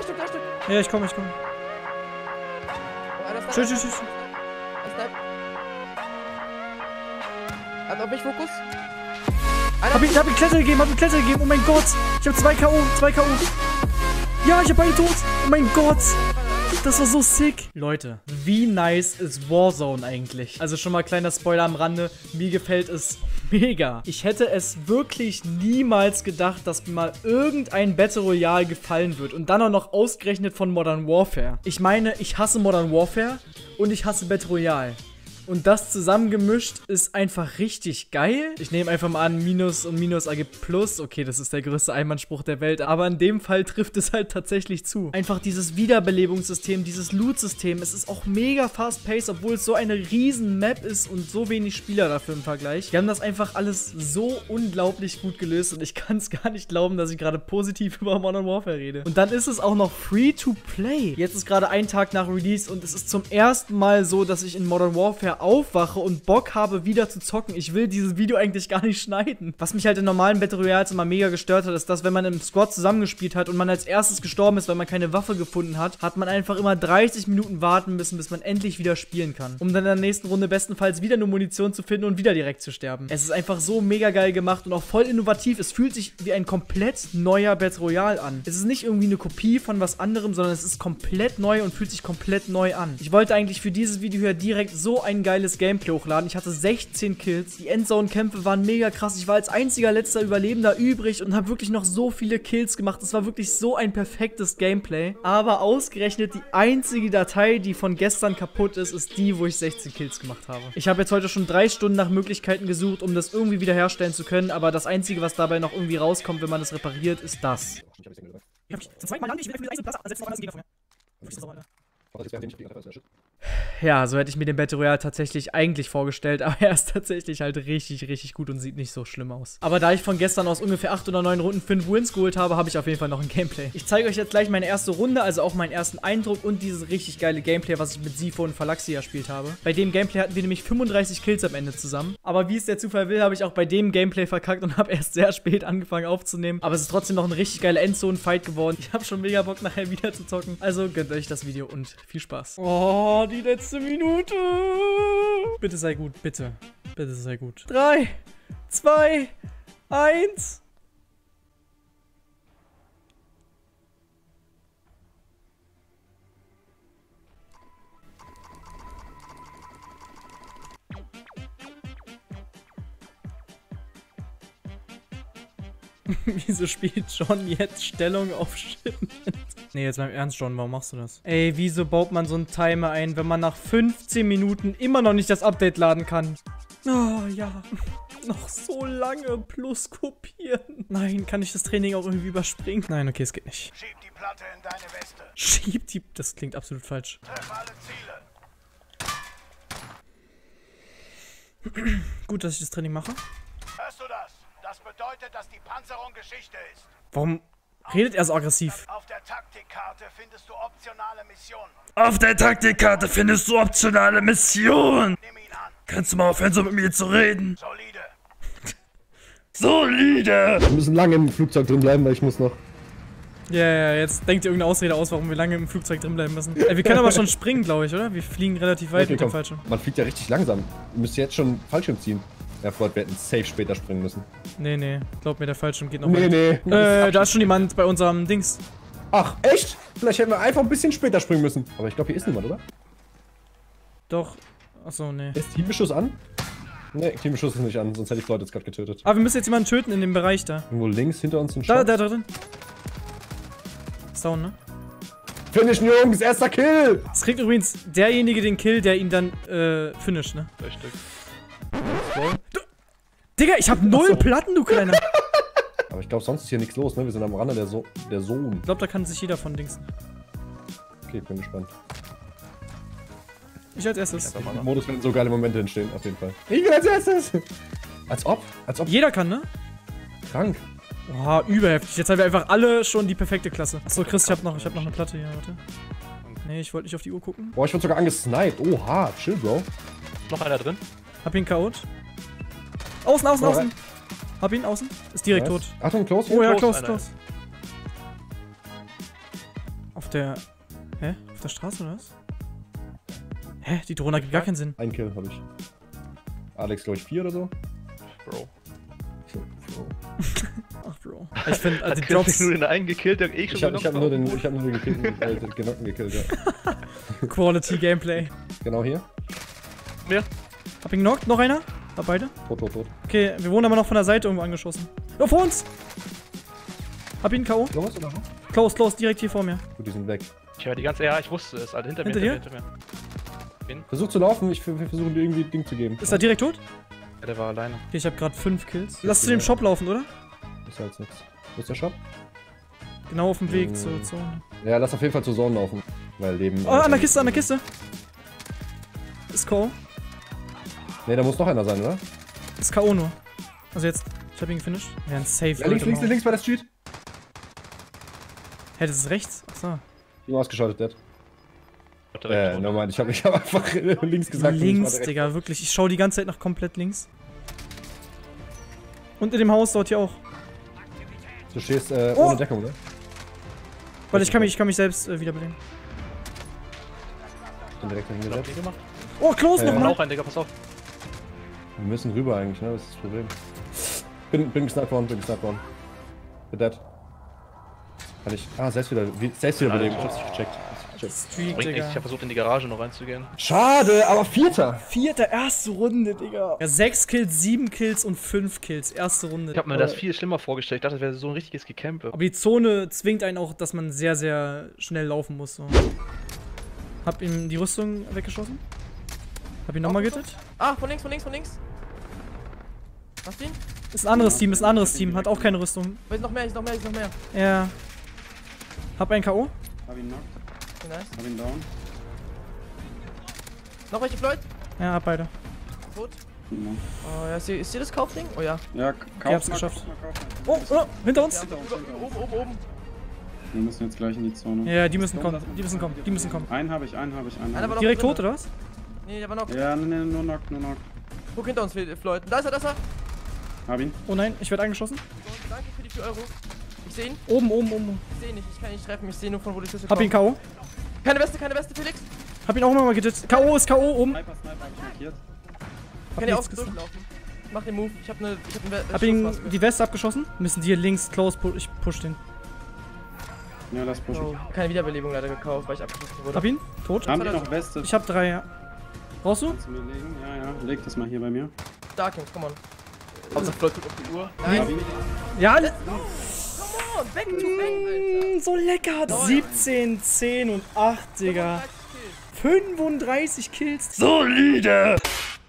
Stück. Ja, ich komme. Tschüss. Hat auf mich Fokus. Hab ich Kletter gegeben, oh mein Gott. Ich hab 2 K.O. Ja, ich hab beide tot. Oh mein Gott. Das war so sick. Leute, wie nice ist Warzone eigentlich? Also schon mal kleiner Spoiler am Rande. Mir gefällt es mega. Ich hätte es wirklich niemals gedacht, dass mir mal irgendein Battle Royale gefallen wird. Und dann auch noch ausgerechnet von Modern Warfare. Ich meine, ich hasse Modern Warfare und ich hasse Battle Royale. Und das zusammengemischt ist einfach richtig geil. Ich nehme einfach mal an, Minus und Minus ergibt Plus. Okay, das ist der größte Einwandspruch der Welt. Aber in dem Fall trifft es halt tatsächlich zu. Einfach dieses Wiederbelebungssystem, dieses Loot-System. Es ist auch mega fast-paced, obwohl es so eine riesen Map ist und so wenig Spieler dafür im Vergleich. Die haben das einfach alles so unglaublich gut gelöst. Und ich kann es gar nicht glauben, dass ich gerade positiv über Modern Warfare rede. Und dann ist es auch noch free-to-play. Jetzt ist gerade ein Tag nach Release und es ist zum ersten Mal so, dass ich in Modern Warfare aufwache und Bock habe, wieder zu zocken. Ich will dieses Video eigentlich gar nicht schneiden. Was mich halt in normalen Battle Royales immer mega gestört hat, ist, dass wenn man im Squad zusammengespielt hat und man als erstes gestorben ist, weil man keine Waffe gefunden hat, hat man einfach immer 30 Minuten warten müssen, bis man endlich wieder spielen kann. Um dann in der nächsten Runde bestenfalls wieder eine Munition zu finden und wieder direkt zu sterben. Es ist einfach so mega geil gemacht und auch voll innovativ. Es fühlt sich wie ein komplett neuer Battle Royale an. Es ist nicht irgendwie eine Kopie von was anderem, sondern es ist komplett neu und fühlt sich komplett neu an. Ich wollte eigentlich für dieses Video hier direkt so ein geiles Gameplay hochladen. Ich hatte 16 Kills. Die Endzone-Kämpfe waren mega krass. Ich war als einziger letzter Überlebender übrig und habe wirklich noch so viele Kills gemacht. Es war wirklich so ein perfektes Gameplay. Aber ausgerechnet die einzige Datei, die von gestern kaputt ist, ist die, wo ich 16 Kills gemacht habe. Ich habe jetzt heute schon 3 Stunden nach Möglichkeiten gesucht, um das irgendwie wiederherstellen zu können. Aber das Einzige, was dabei noch irgendwie rauskommt, wenn man das repariert, ist das. Ich hab mich zum zweiten Mal lang nicht mit der Platz ersetzt, noch anders Gegner von mir. Ja, so hätte ich mir den Battle Royale tatsächlich eigentlich vorgestellt, aber er ist tatsächlich halt richtig, richtig gut und sieht nicht so schlimm aus. Aber da ich von gestern aus ungefähr 8 oder 9 Runden 5 Wins geholt habe, habe ich auf jeden Fall noch ein Gameplay. Ich zeige euch jetzt gleich meine erste Runde, also auch meinen ersten Eindruck und dieses richtig geile Gameplay, was ich mit Sifo und Phalanxia gespielt habe. Bei dem Gameplay hatten wir nämlich 35 Kills am Ende zusammen. Aber wie es der Zufall will, habe ich auch bei dem Gameplay verkackt und habe erst sehr spät angefangen aufzunehmen. Aber es ist trotzdem noch ein richtig geiler Endzone-Fight geworden. Ich habe schon mega Bock, nachher wieder zu zocken. Also gönnt euch das Video und viel Spaß. Oh, die letzte Minute. Bitte sei gut, bitte. Bitte sei gut. 3, 2, 1. Wieso spielt John jetzt Stellung auf Shipment? Nee, jetzt mal im Ernst, John, warum machst du das? Ey, wieso baut man so einen Timer ein, wenn man nach 15 Minuten immer noch nicht das Update laden kann? Oh, ja. Noch so lange plus kopieren. Nein, kann ich das Training auch irgendwie überspringen? Nein, okay, es geht nicht. Schieb die Platte in deine Weste. Schieb die... Das klingt absolut falsch. Treff alle Ziele. Gut, dass ich das Training mache. Hörst du das? Das bedeutet, dass die Panzerung Geschichte ist. Warum redet er so aggressiv? Auf der Taktikkarte findest du optionale Missionen. Auf der Taktikkarte findest du optionale Missionen. Nimm ihn an. Kannst du mal aufhören, so mit mir zu reden? Solide. Solide! Wir müssen lange im Flugzeug drin bleiben, weil ich muss noch. Ja, jetzt denkt ihr irgendeine Ausrede aus, warum wir lange im Flugzeug drin bleiben müssen. Wir können aber schon springen, glaube ich, oder? Wir fliegen relativ weit mit dem Fallschirm. Man fliegt ja richtig langsam. Ihr müsst jetzt schon Fallschirm ziehen. Ja, Freund, wir hätten safe später springen müssen. Nee, glaub mir, der Fallschirm geht noch Nee. da ist schon jemand bei unserem Dings. Ach, echt? Vielleicht hätten wir einfach ein bisschen später springen müssen. Aber ich glaube, hier ist niemand, oder? Doch. Achso, nee. Ist Teambeschuss an? Nee, Teambeschuss ist nicht an, sonst hätte ich Leute jetzt gerade getötet. Aber wir müssen jetzt jemanden töten in dem Bereich da. Irgendwo links hinter uns ein Da Shot. drin. Ist down, ne? Finishen, Jungs, erster Kill! Es kriegt übrigens derjenige den Kill, der ihn dann, finisht, ne? Richtig. Digga, ich hab 0 Platten, du Kleiner! Aber ich glaube, sonst ist hier nichts los, ne? Wir sind am Rande der Zone. Ich glaube, da kann sich jeder von Dings. Okay, ich bin gespannt. Ich als erstes. Im Modus werden so geile Momente entstehen, auf jeden Fall. Ich bin als erstes! Als ob. Jeder kann, ne? Krank. Boah, überheftig. Jetzt haben wir einfach alle schon die perfekte Klasse. Achso, Chris, ich hab noch eine Platte hier, warte. Nee, ich wollte nicht auf die Uhr gucken. Boah, ich wurde sogar angesniped. Oha, chill, Bro. Noch einer drin? Hab ihn K.O.'t. Außen. Hab ihn, außen. Ist direkt tot. Achtung, close. Oh ja, Close, close. Auf der... Hä? Auf der Straße oder was? Hä? Die Drohne gibt gar keinen Sinn. Ein Kill habe ich. Alex, glaube ich, 4 oder so. Bro. Ach, Bro. Ich finde, also die Drops... Drops... nur den einen gekillt, der Ich hab nur den Genocken gekillt, ja. Quality Gameplay. Genau hier. Mehr? Hab ihn genockt? Noch einer? Hab beide? Tot. Okay, wir wurden aber noch von der Seite irgendwo angeschossen. Oh, vor uns! Hab ihn K.O. Noch was oder noch? Close, direkt hier vor mir. Gut, die sind weg. Ich höre die ganze... Ja, ich wusste es, Alter. Hinter mir. Versuch zu laufen, ich versuche dir irgendwie Ding zu geben. Ist er direkt tot? Ja, der war alleine. Okay, ich hab gerade 5 Kills. Lass zu dem Shop laufen, oder? Ist halt nichts. Wo ist der Shop? Genau auf dem Weg zur Zone. Ja, lass auf jeden Fall zur Zone laufen. Weil Leben... Oh, an der Kiste, Ist K.O. Ne, da muss noch einer sein, oder? Ist K.O. nur. Also jetzt, ich hab ihn gefinisht. Ja, ein Safe. Ja, links bei der Street. Hä, das ist rechts? Achso. Nur ausgeschaltet, Dead. Normal, ich hab einfach links gesagt. Links, Digga, wirklich. Ich schau die ganze Zeit nach komplett links. Und in dem Haus dort hier auch. Du stehst ohne Deckung, oder? Weil ich kann mich selbst wiederbeleben. Bin direkt hingesetzt. Oh, Close nochmal! Auch ein, Digga, pass auf. Wir müssen rüber eigentlich, ne? Das ist das Problem. Bin gesniped worden, Bin dead. Kann ich... Ah, selbst wiederbeleben. Ich hab's nicht gecheckt. Streak, Bringt Digga. nichts, ich hab versucht in die Garage noch reinzugehen. Schade, aber Vierter, erste Runde, Digga. Ja, 6 Kills, 7 Kills und 5 Kills. Erste Runde. Ich hab mir das viel schlimmer vorgestellt. Ich dachte, das wäre so ein richtiges Gecampe. Aber die Zone zwingt einen auch, dass man sehr, sehr schnell laufen muss. So. Hab ihm die Rüstung weggeschossen. Hab ihn nochmal gehittet. Ah, von links. Hast du ihn? Ist ein anderes Team. Hat auch keine Rüstung. Ist noch mehr. Ja. Hab einen K.O. Hab ihn knocked. Okay, nice. Hab ihn down. Noch welche Floyd? Ja, hab beide. Tot. Oh ja, ist hier das Kaufding? Oh ja. Ja, Ich hab's geschafft. Oh, hinter uns! Oben. Wir müssen jetzt gleich in die Zone. Ja, die müssen kommen. Einen habe ich. Einer war noch Direkt drin. tot, oder was? Nee, der war noch. Ja, nee, nur knocked. Guck hinter uns, Floyd. Da ist er. Hab ihn. Oh nein, ich werde angeschossen. Danke für die 4 Euro. Ich seh ihn. Oben. Ich seh ihn nicht. Ich kann ihn nicht treffen. Ich seh nur von wo die Schüsse Hab ihn K.O. Keine Weste, Felix. Hab ihn auch mal gehittet. K.O. ist K.O. oben. Sniper hab ich markiert. Kann ja auch nichts durchlaufen. Mach den Move. Ich hab eine Hab ihn die Weste abgeschossen. Müssen die hier links close ich push den. Ja, lass pushen. Oh, keine Wiederbelebung leider gekauft, weil ich abgeschossen wurde. Hab ihn. Tot. Haben die noch Weste? Ich hab 3, ja. Brauchst du? Kannst du mir legen? Ja. Leg das mal hier bei mir. Starkings, come on. Hauptsache Floyd guckt auf die Uhr. Nein. Ja, Come on, back to back, Alter. so lecker. 17, 10 und 8, Digga. 35 Kills. Solide!